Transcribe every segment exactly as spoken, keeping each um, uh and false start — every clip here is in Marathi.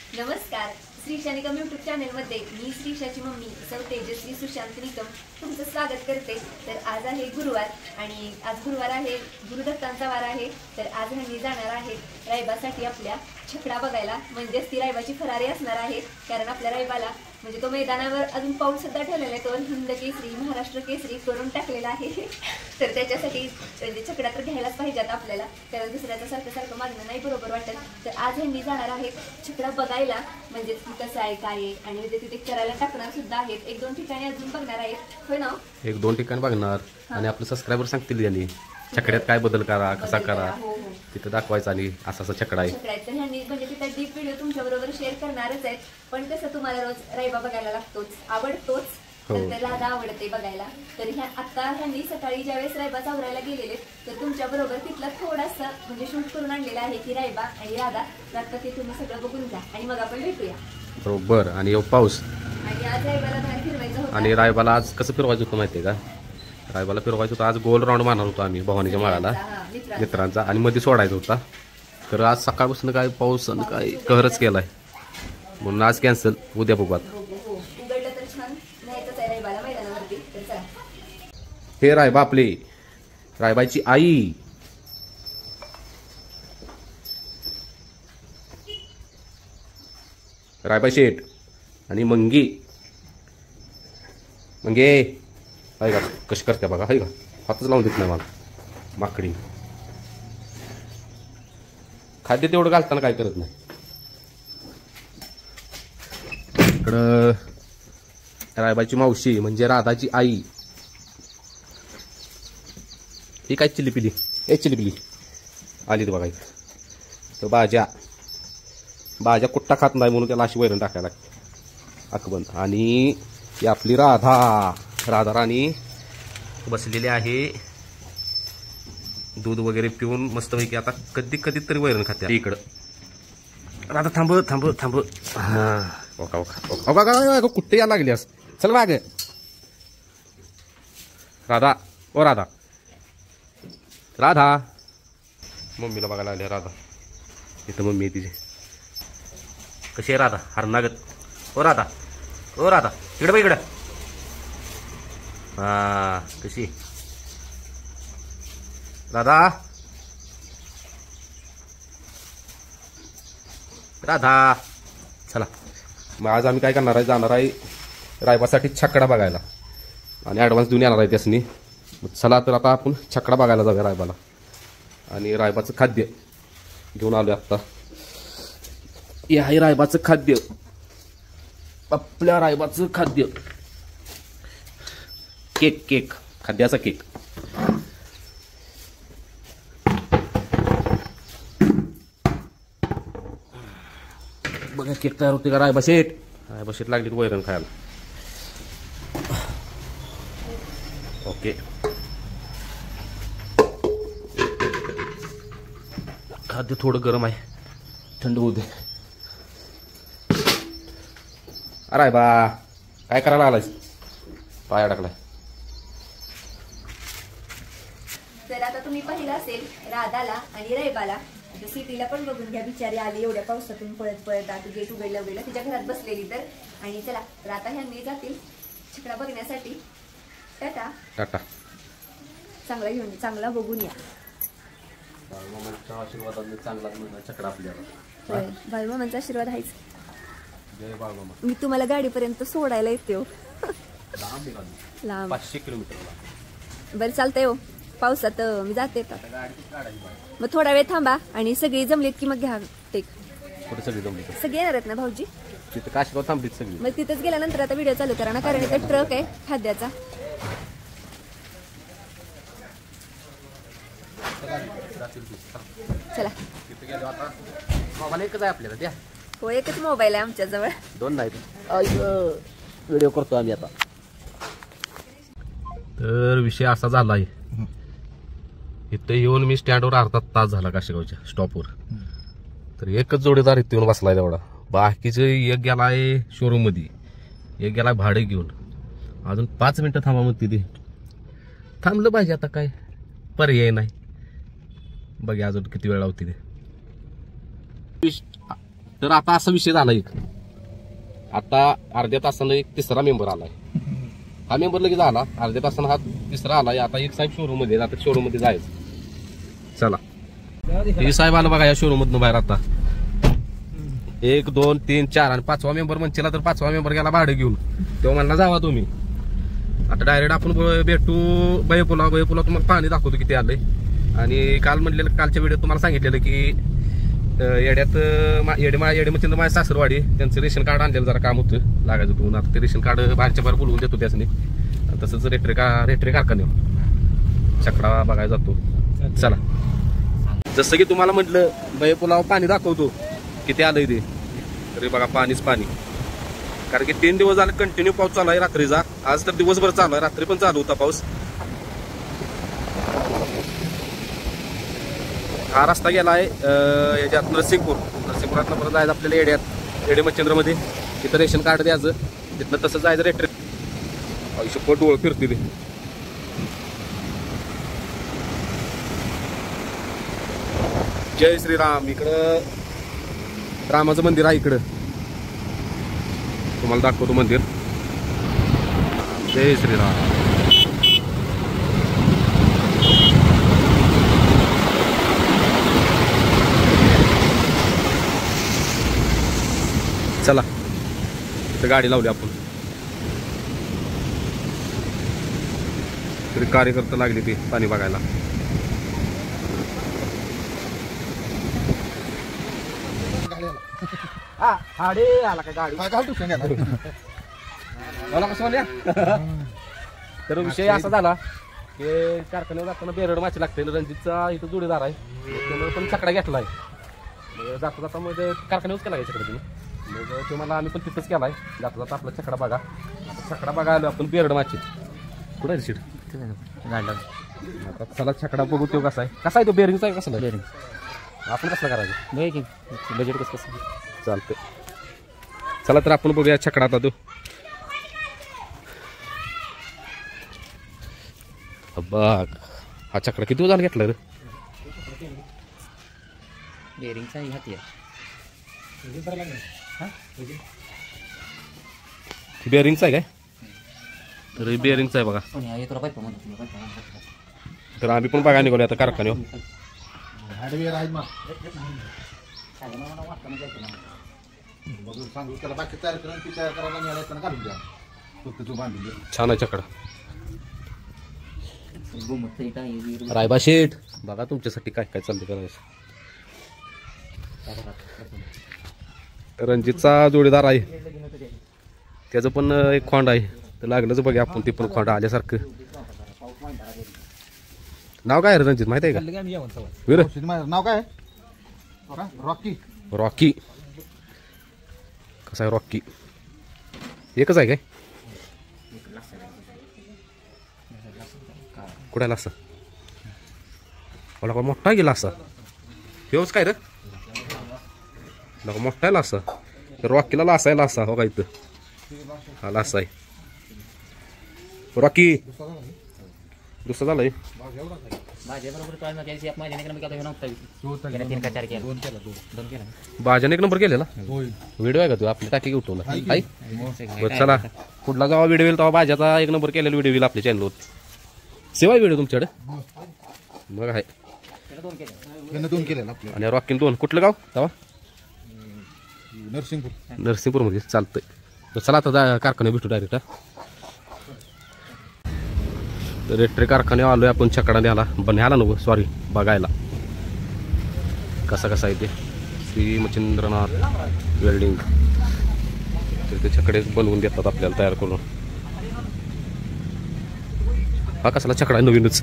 नमस्कार, श्रीशा निकम यूट्यूब चॅनलमध्ये मी श्रीशाची मम्मी सौ तेजस्वी सुशांत निकम तुमचं स्वागत करते। तर आज आहे गुरुवार आणि आज गुरुवार आहे, गुरुदत्तांचा वार आहे। तर आज आम्ही जाणार आहे रायबासाठी आपल्या छकडा बघायला, म्हणजे ती रायबाची फरारी असणार आहे। कारण आपल्या रायबाला म्हणजे तो मैदानावर अजून पाऊस सुद्धा ठेवलेला आहे, तो हिंद केसरी महाराष्ट्र केसरी करून टाकलेला आहे। तर त्याच्यासाठी म्हणजे छकडा तर घ्यायलाच पाहिजे आता आपल्याला, कारण दुसऱ्याचं सारखं सारखं मागणं नाही बरोबर वाटत। तर आज ह्यांनी जाणार आहे छकडा बघायला, म्हणजे कसं आहे काय आहे, आणि तिथे करायला टाकणार सुद्धा आहेत। एक दोन ठिकाणी अजून बघणार आहेत, होय ना? एक दोन ठिकाणी बघणार आणि आपले सबस्क्रायबर सांगतील त्यांनी छकड्यात काय बदल करा, कसा करा, तिथं दाखवायचं आणि असा असा छकडा आहे। तर ह्यांनी म्हणजे तिथं डीप व्हिडिओ तुमच्या बरोबर शेअर करणारच आहेत, पण कसं तुम्हाला रोज रायबा बघायला लागतोच, आवडतोच, तर त्याला आवडते बघायला। तर ह्या आता ह्यांनी सकाळी ज्यावेळेस रायबा चावरायला गेलेले, तर तुमच्या बरोबर तिथला थोडासा म्हणजे शूट करून आणलेला आहे की रायबा आणि राधा रात्र ते तुम्ही सगळं बघून घ्या आणि मग आपण भेटूया। बरोबर। आणि पाऊस आणि आज रायबाला बाहेर फिरवायचं होतं, आणि रायबाला आज कसं फिरवायचं होतं माहितीये का? रायबाला फिरवायचं होतं आज, गोल राऊंड मारणार होतो आम्ही भवानीच्या माळाला मित्रांचा, आणि मध्ये सोडायचा होता। तर आज सकाळपासून काय पाऊस आणि काय कहरच केलाय, म्हणून आज कॅन्सल, उद्या बघूयात। उघडलं तर छान, नाहीच आहे रायबाला मैदानावरती। तर चला, हे रायबा आपले, रायबाची आई, रायबा शेठ आणि मंगी। मंगे आहे का कशी करते बघा, आहे का हातच लावून देत नाही मला माकडी। खाद्य तेवढं घालताना काय करत नाही। इकडं रायबाची मावशी म्हणजे राधाची आई, ही काय चिली पिली, ए चिली पिली आली तर बघायचं। तर भाज्या भाज्या कुट्टा खात नाही म्हणून त्याला अशी वैरण टाकायला लागते अकबंद। आणि ही आपली राधा, राधा राणी बसलेली आहे दूध वगैरे पिऊन मस्तपैकी। आता कधी कधी तरी वैरण खाते इकडं। राधा थांब थांब थांब, हा ओका ओका ओका ओका कुठे या लागलीस, चल माग राधा, ओ राधा, राधा मम्मीला बघायला आली राधा, इथं मम्मी आहे तिची। कशी आहे राधा, हरणागत, ओ राधा, ओ राधा इकडे बघ इकडं, हा कशी राधा, राधा चला। मग आज आम्ही काय करणार आहे, जाणार आहे रायबासाठी छकडा बघायला आणि ॲडव्हान्स देऊन येणार आहे त्यासनी। चला तर आता आपण छकडा बघायला जाऊया रायबाला, आणि रायबाचं खाद्य घेऊन आलोय आत्ता। हे आहे रायबाचं खाद्य, आपल्या रायबाचं खाद्य, केक केक खाद्याचा केक। बघा केक तयार होते का रायबा शेठ, रायबा शेठ लागली वैरण खायला। ओके, खाद्य थोडं गरम आहे, थंड होऊ दे। अरे बा काय करायला आलायस, पाया टाकलाय। तर आता तुम्ही पाहिलं असेल राधाला आणि रायबाला, सिटीला पण बघून घ्या, बिचारी आली एवढ्या पावसातून पळत पळत, आता गेट उघडलं उघडलं तिच्या घरात बसलेली तर। आणि चला तर आता ह्यांनी जातील छकडा बघण्यासाठी। टाटा टाटा, चांगला घेऊन चांगला बघून या। आशीर्वादाने चांगला छकडा आपल्याला, बाळूमामांचा आशीर्वाद आहेच। जय बाळूमामा। मी तुम्हाला गाडीपर्यंत सोडायला येते हो, लांब पाचशे किलोमीटर। बरं चालतंय हो, पावसात मी जाते तर मग थोडा वेळ थांबा, आणि सगळी जमलीत की मग घ्या टेक। कुठे सगळी जमली, सगळे येणार आहेत ना भाऊजी? तिथं काशीगाव थांबलीत सगळी, मग तिथंच गेल्यानंतर आता व्हिडिओ चालू करा ना, कारण इथं ट्रक आहे खाद्याचा। चला मोबाईल एकच आहे आपल्याला, द्या। हो एकच मोबाईल आहे आमच्या जवळ, दोन नाही। व्हिडिओ करतो आम्ही आता। तर विषय असा झालाय, इथं येऊन मी स्टँडवर अर्धा तास झाला काशीगावच्या स्टॉपवर। तर एकच जोडीदार इथे येऊन बसलाय तेवढा, बाकीचे एक गेलाय शोरूम मध्ये, एक गेलाय भाडे घेऊन, अजून पाच मिनिटं थांबा म्हणते ती। थांबलं पाहिजे, आता काय पर्याय नाही, बघा अजून किती वेळ लावते ते। तर आता असा विषय झाला एक, आता अर्ध्या तासानं एक तिसरा मेंबर आलाय. हा मेंबर लगेच आला, अर्ध्या तासानं हा तिसरा आलाय. आता एक साहेब शोरूम मध्ये, आता शोरूम मध्ये जायचं. चला हे साहेब आलं बघा या शोरूम मधून बाहेर. आता एक दोन तीन चार आणि पाचवा मेंबर म्हणला तर पाचवा मेंबर गेला भाडं घेऊन. तेव्हा म्हणला जावा तुम्ही. आता डायरेक्ट आपण भेटू बयपुला. बयपुला तुम्हाला पाणी दाखवतो किती आलंय. आणि काल म्हणलेलं, कालच्या व्हिडिओ तुम्हाला सांगितलेलं की येड्यात येडे येडे मच्छिंद्र माझ्या सासरवाडी, त्यांचं रेशन कार्ड आणलेलं जरा काम होतं लागायचं होतं. आता ते रेशन कार्ड बाहेरच्या बाहेर बोलवून देतो त्यासनी. तसंच रेट्रे का रेट्रे कारखान्यावर छकडा बघायला जातो. चला जसं की तुम्हाला म्हटलं बयपुलावर पाणी दाखवतो किती आलंय ते. तरी बघा पाणीच पाणी. कारण की तीन दिवस झाले कंटिन्यू पाऊस चालू आहे रात्रीचा. आज तर दिवसभर चालू आहे, रात्री पण चालू होता पाऊस. हा रस्ता गेला आहे याच्यात नरसिंगपूर. नरसिंगपुरात परत जायचं आपल्याला येड्यात, येडे मच्छिंद्रमध्ये. तिथं रेशन कार्ड द्यायचं, तिथनं तसं जायचं रेट्रे. आयुष्य पट डोळ फिरते ते. जय श्रीराम. इकडं रामाचं मंदिर आहे, इकडं तुम्हाला दाखवतो मंदिर. जय श्रीराम. चला इथं गाडी लावली आपण. तरी कार्यकर्ता लागली ती पाणी बघायला. आला का गाडी मला कसं. तर विषय असा झाला की कारखान्यावर जाताना बेरड माची लागते. रणजितचा इथं जोडीदार आहे, त्यामुळे पण छकडा घेतलाय. जाता जाता मग कारखान्यावरच केला छकडा तुम्ही. मग ते मला आम्ही पण तिथंच केलाय. जाता जाता आपला छकडा बघा. आता छकडा बघा आलो आपण बेरड माची. कुठं आहे सीट गाडला. आता चला छकडा बघू तो कसा आहे. कसा आहे तो बेरिंगचा आहे. कसं बेरिंग आपण कसं करायचं बजेट कसं कसं चालतंय. चला तर आपण बघूया छकडा. आता तो बघ हा छकडा किती झाला घेतला रे. बेरिंगचा बेरिंगचा आहे काय. तर बेरिंगचा आहे बघा. तर आम्ही पण बघायला निघालो आता कारखान्यावर. छान आहे छकडा. रायबा शेठ बघा तुमच्यासाठी काय काय चाललं करायचं. रणजितचा जोडीदार आहे, त्याचं पण एक खोंड आहे. तर लागलंच बघा आपण ते पण खोंड आल्यासारखं. नाव काय रणजित माहिती आहे का वीर. नाव काय रॉकी. रॉकी कसं आहे रॉकी. एकच आहे काय. कुठे असं मला का मोठा गेला असा. हेच काय रे मोठा आहे लासा. रॉकीला लासा आहे लासा. हो का इथं हा लासा आहे रॉकी. दुसरा झालाय भाज्याने एक नंबर केलेला. व्हिडिओ आहे का तू आपली टाकी उठवला. चला कुठला जेव्हा व्हिडिओ येईल तेव्हा भाज्याचा एक नंबर केलेला व्हिडिओ येईल आपल्या चॅनलवर. सेवाय व्हिडिओ तुमच्याकडे मग आहे. दोन केलेला आणि रॉकीन दोन. कुठलं गाव तेव्हा नरसिंगपूर. नरसिंगपूर मध्ये चालतंय. तर चला आता कारखान्यात भेटू डायरेक्ट. तर रेट्रे कारखान्यावर आलोय आपण छकडा न्यायला. न्यायला नको सॉरी बघायला कसा कसा आहे ते. श्री मच्छिंद्रनाथ वेल्डिंग. तर ते छकडे बनवून देतात आपल्याला तयार करून. हा कसला छकडा आहे नवीनच.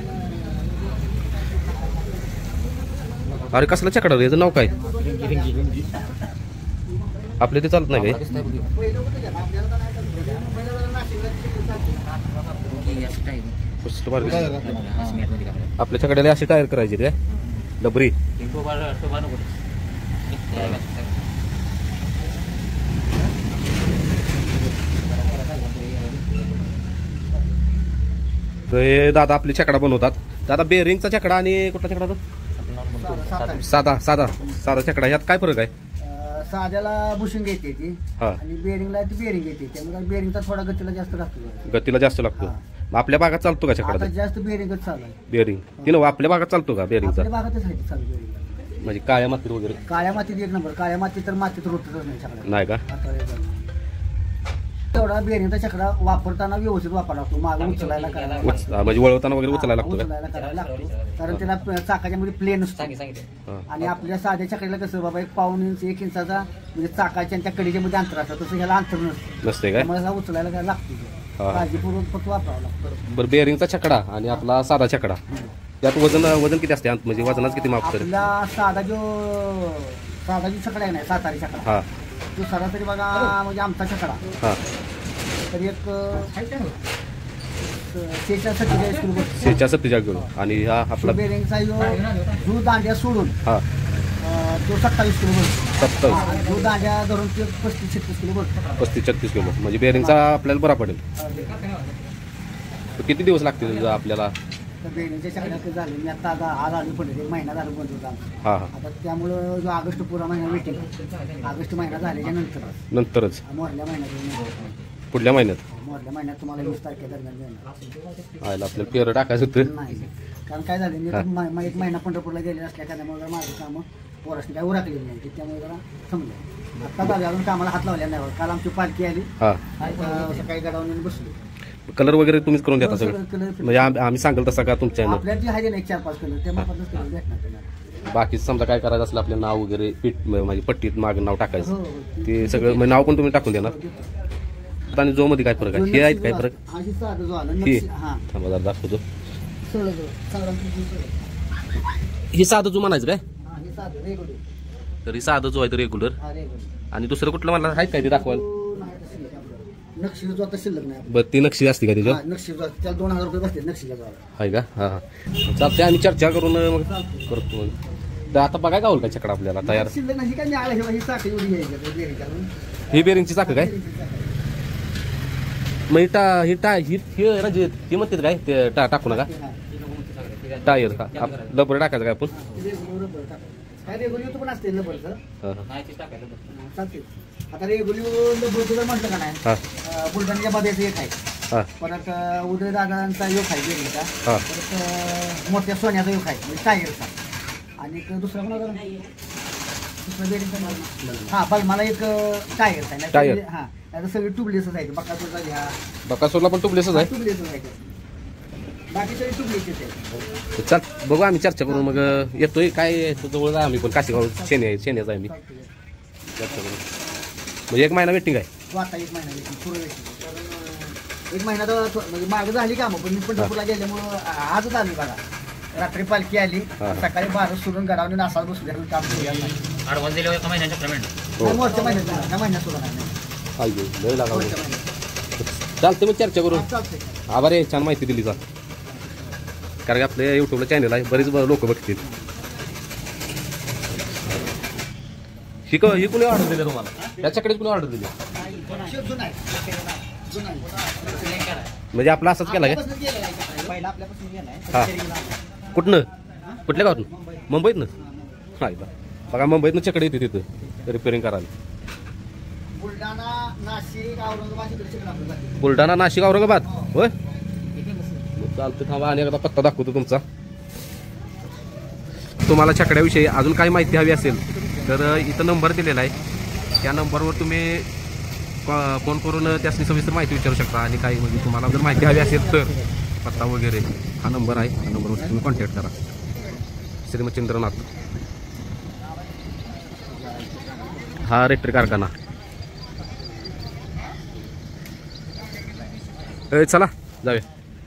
अरे कसला छकडा याचं नाव काय आपल्या ते चालत नाही काय. आपल्या छकड्याला अशी टायर करायची काय डबरी. हे दादा आपली छकडा बनवतात. दादा बेरिंगचा छकडा आणि कुठला छकडा तो साधा साधा साधा छकडा यात काय फरक आहे. साध्याला बुशिंग येते ती हा आणि बेरिंगला ती बेरिंग येते त्यामुळे बेरिंगचा थोडा गतीला जास्त लागतो. गतीला जास्त लागतो. मग आपल्या भागात चालतो का आता चकडा जास्त बेरिंगच चालू आहे. बेरिंग तिनं आपल्या भागात चालतो का बेरिंगचा? आपल्या भागातच आहे ते चालू बेरिंग. म्हणजे काळ्या मातीत वगैरे काळ्या मातीत एक नंबर. काळ्या मातीत तर मातीत रोटतच नाही चकडा. नाही का? तेवढा बेरिंगचा चकडा वापरताना व्यवस्थित वापरावा लागतो. मागे उचलायला करायला लागतो. उच- हा, म्हणजे वळवताना वगैरे उचलायला लागतो का? उचलायला करायला लागतो कारण त्याला प- चाकाच्या मध्ये प्लेन असतो. हा. आणि आपल्या साध्या चकड्याला कसं बाबा एक पाऊन इंच एक इंचाचा म्हणजे चाकाच्या आणि त्या कडीच्या मध्ये अंतर असतं तसं ह्याला अंतर नसतं. नसते काय? त्यामुळे ह्याला उचलायला काय लागतो. हा. काळजीपूर्वक फक्त वापरावं लागतं. बरं बेरिंगचा चकडा आणि आपला साधा चकडा त्यात वजन वजन किती असते म्हणजे वजनाच किती माप तरी? आपला साधा जो साधा जो चकडा आहे ना सातारी चकडा हा तो सरासरी बघा म्हणजे आमचा चकडा हा तर एक शेहेचाळीस सत्तेचाळीस किलो बसतो. शेच्या सत्तेचाळीस किलो आणि हा आपला बेरिंगचा जो जो दांड्या सोडून हा अं, तो सत्तावीस किलो बसतो. सत्तावीस आणि जो दांड्या धरून ते पस्तीस छत्तीस किलो बसतो. पस्तीस छत्तीस किलो म्हणजे बेरिंगचा आपल्याला बरा पडेल. तर किती दिवस लागतील आपल्याला? तर बेरिंगच्या चकड्यात झाले मी आता आता आज आली पडले एक महिना झाला बंद होता आमचा. हा हा आता त्यामुळं जो ऑगस्ट पुरा महिना वेटिंग ऑगस्ट महिना झाल्याच्या नंतर नंतरच मोरल्या महिन्यात पुढल्या महिन्यात मोरल्या महिन्यात तुम्हाला वीस तारखेदरम्यान मिळणार आयला आपल्याला पेरं टाकायचं होतं. नाही. कारण काय झालं मी हा. तर म- म- एक महिना पंढरपूरला गेले असल्या त्यामुळे माझं कामं पोरासनी काय उरकलेली नाही त्यामुळे जरा थांबलं. आता झाले अजून कामाला हात लावल्या नाही. काल आमची पालखी आली हा आता सकाळी गडावून बसलो. कलर वगैरे तुम्हीच करून देता सगळं सगळं कलर म्हणजे आम- आम्ही सांगेल तसं का तुमच्या आपल्या जे आहे ना एक चार पाच कलर त्या मापातच कलर भेटणार तुम्हाला. बाकी समजा काय करायचं असलं आपलं नाव वगैरे पीठ म्हणजे पट्टीत मागं नाव हो, टाकायचं हो. ते सगळं म्हणजे नाव पण तुम्ही टाकून देणार. आणि जो मध्ये काय फरक आहे हे आहेत काय फरक? हा, हे साधं जो आलं, हे नक्षी- हा, थांबा जरा दाखवतो. सगळं जो, संक्रांतीचं सगळं. हे साधं जो म्हणायचं काय? हा, हे साधं, रेगुलर. तरी साधं जो आहे तो रेग्युलर हा, रेगुलर. आणि दुसरं कुठलं मला आहेत काय ते दाखवायला? तो नाही आता शिल्लक आपल्याला. नक्षीला जो आता शिल्लक नाही. बरं ती नक्षी असते का हा, त्याच्यावर? नक्षी जो आहे, त्याला दोन हजार रुपये बसते नक्षीला जायला. आहे का? हा हा चालते आम्ही चर्चा करून मग करतो मग. तर आता बघाय का होईल का चकडा आपल्याला तयार? शिल्लक नाही, ही काय मिळालं, हे- ही चाक एवढी घ्यायची आता, बेरिंग करून. ही बेरिंगची चाक काय? मग ही टा ही टा ही ही म्हणजे ती म्हणते काय ते टा टाकू नका हा, टायर का लबर टाकायचं काय आपण? रेगुलर रबर टाकायचं. काय रेगुलर पण असते रबरचं. हा, हा. हा, चालते. आता रेगुलर रबरचं जर म्हटलं का नाही हा अं, बुलढाण्याच्या बद्याचं एक आहे. हा परत अं, उदयदादांचा योग आहे बेरिंगचा. हा परत अं, मोठ्या सोन्याचा योग आहे म्हणजे टायरचा. आणि एक दुसरा कोणाचा दुसरा बेरिंगचा नाव? हा बघ मला एक टायर आहे टायर. हा आता सगळे ट्यूबलेसच आहेत बकासूरचा घ्या बकासूरला पण टुबलेसच आहे. ट्यूबलेसच आहे बाकी सगळे ट्यूबलेसच आहेत. चल बघू आम्ही चर्चा करू मग येतोय काय तो जवळ आहे आम्ही पण काशीगाव शेणे आहे शेण्याचा आहे मी चर्चा करू म्हणजे एक महिना वेटिंग आहे. तो आता एक महिना waiting, पुढं waiting. कारण, अं, एक महिना तर थो- म्हणजे मागं झाली कामं पण मी पंढरपूरला गेल्यामुळं आ- आजच आली बघा. रात्री पालखी आली हा. सकाळी बारा सोडून गडावून नासाला बसले काम करूया नाही. ॲडव्हान्स दिल्यावर एका महिन्याच्या पेमेंट हो नाही, मोठ्या महिन्यात नाही, ह्या महिन्यात सुद्धा नाही. आयो लय लागावं मोठ्या महिन्यात. चालते मग चर्चा करू. हा, चालतंय. आभार आहे छान माहिती दिली जा कारण की आपल्या युट्यूबला चॅनल आहे बरेच लोक बघतील. ही क- ही कुणी ऑर्डर दिली तुम्हाला? त्याच्याकडे कुणी ऑर्डर दिली शेत जुना आहे. जुना आहे. म्हणजे आपला असंच केला काय? आपल्यापासून गेलेला आहे. पहिला आपल्यापासून गेला आहे. हा. तरी गेला. कुठनं कुठल्या गावातून? मुंबईतनं? हा बघा मुंबईतनं चकडे येते तिथं रिपेअरिंग करायला. बुलढाणा नाशिक औरंगाबाद इकडे सगळं आपलं जातं. बुलढाणा नाशिक औरंगाबाद होय चालतं. थांबा आणि एकदा पत्ता दाखवतो तुमचा. तुम्हाला छकड्याविषयी अजून काही माहिती हवी असेल तर इथं नंबर दिलेला आहे त्या नंबरवर तुम्ही क- फोन करून त्याची सविस्तर माहिती विचारू शकता आणि काही म्हणजे तुम्हाला जर माहिती हवी असेल तर पत्ता वगैरे हा नंबर आहे हा नंबरवर तुम्ही कॉन्टॅक्ट करा. श्रीमचंद्रनाथ हा रेट्री कारखाना. ए, चला जाऊया.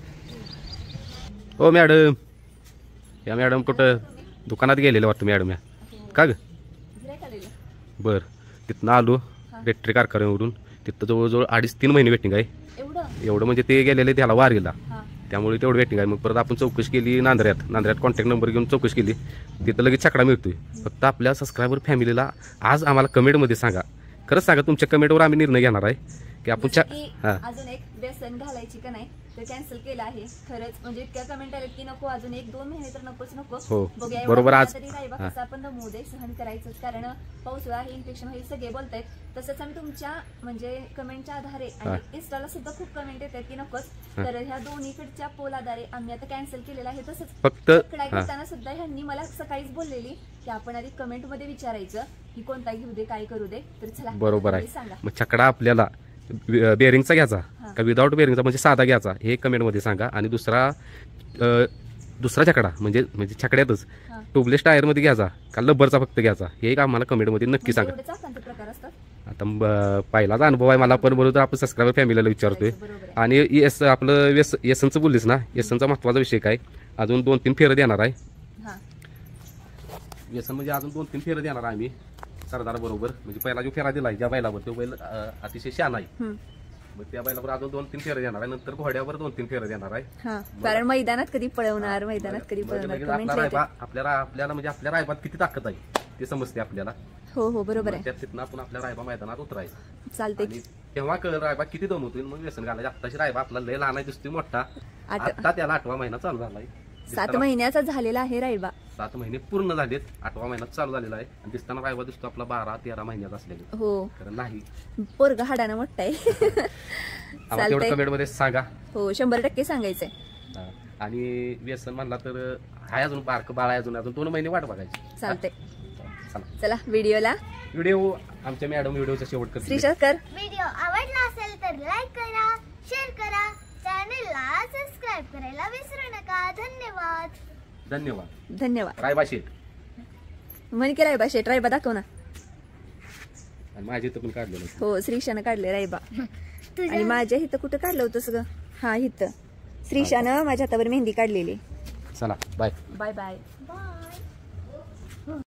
हो मॅडम या मॅडम कुठं दुकानात गेलेलं वाटतं मॅडम या का ग? गिऱ्हाईक आलेलं. बरं तिथनं आलो रेट्री कारखान्यावरून तिथं जवळजवळ अडीच तीन महिने वेटिंग आहे. एवढं एवढं म्हणजे ते गेलेले त्याला वारीला हा त्यामुळे तेवढं वेटिंग आहे. मग परत आपण चौकशी केली नांदऱ्यात नांदऱ्यात कॉन्टॅक्ट नंबर घेऊन चौकशी केली तिथं लगेच छकडा मिळतोय. फक्त आपल्या सबस्क्रायबर फॅमिलीला आज आम्हाला कमेंटमध्ये सांगा. खरंच सांगा तुमच्या कमेंटवर आम्ही निर्णय घेणार आहे की आपण जसं चा की हां अजून एक व्यसन घालायची का नाही तर कॅन्सल केला आहे. खरंच म्हणजे इतक्या कमेंट आल्या की नको अजून एक दोन महिने तर नकोच नको. हो, बघूया बरोबर. आज तरी राहिबा हा. कसं आपण दमू दे, सहन करायचंच, कारण पावसाळा आहे, इन्फेक्शन हे सगळे बोलतायत. तसंच आम्ही तुमच्या म्हणजे कमेंटच्या आधारे आणि इन्स्टाला सुद्धा खूप कमेंट येतात की नकोच, तर ह्या दोन्हीकडच्या पोल आधारे आम्ही आता कॅन्सल केलेला आहे. तसंच फक्त कढाई घेताना सुद्धा ह्यांनी मला सकाळीच बोललेली की आपण आधी कमेंट मध्ये विचारायचं की कोणता घेऊ दे, काय करू दे. तर चला बरोबर आहे. सांगा मग छकडा आपल्याला बेरिंगचा घ्यायचा हा. का विदाऊट बेरिंगचा म्हणजे साधा घ्यायचा हे कमेंटमध्ये सांगा. आणि दुसरा अ, दुसरा छकडा म्हणजे म्हणजे छकड्यातच हा. ट्यूबलेस टायरमध्ये घ्यायचा का लब्बरचा फक्त घ्यायचा हे एक आम्हाला कमेंटमध्ये नक्की म्हणजे सांगा. एवढे चाकांचे प्रकार असतात. आता ब- पहिलाच अनुभव आहे मला पण, म्हणून तर आपण सबस्क्रायबर फॅमिलीला विचारतोय. बरोबर आहे. आणि एस आपलं व्यस येसनचं बोललीस ना, येसनचा महत्वाचा विषय काय, अजून दोन तीन फेरं देणार आहे. हा व्यसन म्हणजे अजून दोन तीन फेरं देणार आहे आम्ही सरदार बरोबर. म्हणजे पहिला जो फेरा दिलाय ज्या बैलावर तो बैल अ, अतिशय शान आहे. हम्म. मग त्या बैलावर अजून दोन तीन फेरं देणार आहे. नंतर घोड्यावर दोन तीन फेरं देणार आहे. हा कारण मैदानात कधी पळवणार, मैदानात कधी म्हणजे पळवणार लगेच कमेंट आपला रायबा आपल्याला आपल्याला म्हणजे आपल्या रायबात किती ताकद आहे ते समजते आपल्याला. हो हो बरोबर मग आहे. त्यात तिथनं आपण आपल्या रायबा मैदानात उतरायचं चालते. आणि तेव्हा कळ रायबा किती दम होतील मग व्यसन घालायचं. आत्ताची रायबा आपला लय लहान आहे दिसतोय मोठा, आठ- आता त्याला आठवा महिना चालू झालाय. सात महिन्याचा झालेला आहे रायबा. सात महिने पूर्ण झालेत, आठवा महिना चालू झालेला आहे. आणि दिसताना रायबा दिसतो आपला बारा तेरा महिन्याचा असलेला. हो खरं नाही. पोरगा हाडानं मोठा आहे. आम्हाला तेवढं चालतंय. कमेंट मध्ये सांगा. हो शंभर टक्के सांगायचंय. हा. आणि व्यसन म्हणला तर हाय अजून बारक बाळ आहे, अजून अजून दोन महिने वाट बघायची. चालते. चला चला व्हिडिओला व्हिडिओ आमच्या मॅडम व्हिडिओचा शेवट करते. श्रीशा कर. व्हिडिओ आवडला असेल तर लाईक करा, शेअर करा, चॅनलला सबस्क्राईब करायला विसरू नका. धन्यवाद. धन्यवाद. धन्यवाद. रायबा शेठ म्हण की रायबा शेट रायबा दाखव ना. आणि माझ्या इथं पण काढलेलं आहे. हो श्रीशानं काढले रायबा. तुझ्या आणि माझ्या इथं कुठं काढलं होतं सगळं. हा इथं श्रीशानं माझ्या हातावर मेहंदी काढलेली. चला बाय. Bye bye.